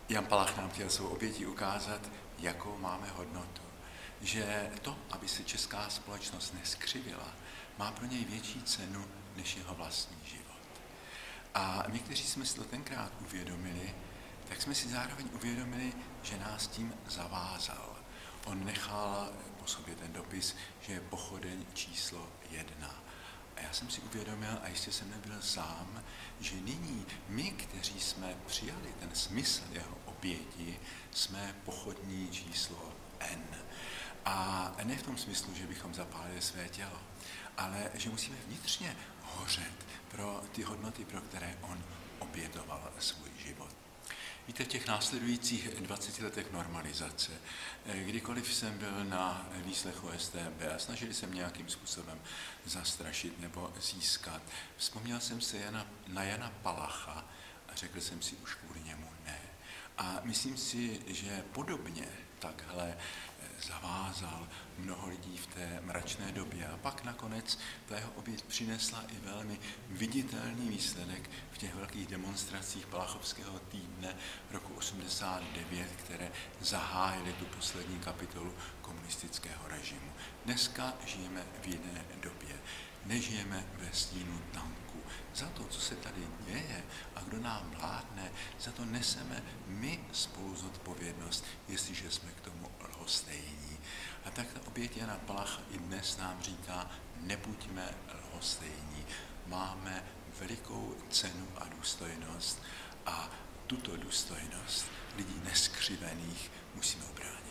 Jan Palach nám chtěl svou obětí ukázat, jakou máme hodnotu. Že to, aby se česká společnost neskřivila, má pro něj větší cenu než jeho vlastní život. A my, kteří jsme si to tenkrát uvědomili, tak jsme si zároveň uvědomili, že nás tím zavázal. On nechal po sobě ten dopis, že je pochodeň číslo 1. A já jsem si uvědomil, a jistě jsem nebyl sám, že nyní my, kteří jsme přijali ten smysl jeho oběti, jsme pochodní číslo N. A ne v tom smyslu, že bychom zapálili své tělo, ale že musíme vnitřně hořet pro ty hodnoty, pro které on obětoval svůj život. Víte, v těch následujících 20 letech normalizace, kdykoliv jsem byl na výslechu StB a snažili se nějakým způsobem zastrašit nebo získat, vzpomněl jsem se na Jana Palacha a řekl jsem si už kvůli němu ne. A myslím si, že podobně takhle zavázal mnoho lidí v té mračné době. A pak nakonec ta jeho oběť přinesla i velmi viditelný výsledek v těch velkých demonstracích Palachovského týdne roku 89, které zahájily tu poslední kapitolu komunistického režimu. Dneska žijeme v jiné době. Nežijeme ve stínu tanku. Za to, co se tady děje a kdo nám vládne, za to neseme my spolu zodpovědnost, jestliže jsme k tomu lhostejní. A tak ta oběť Jana Palacha i dnes nám říká, nebuďme lhostejní. Máme velikou cenu a důstojnost a tuto důstojnost lidí neskřivených musíme ubránit.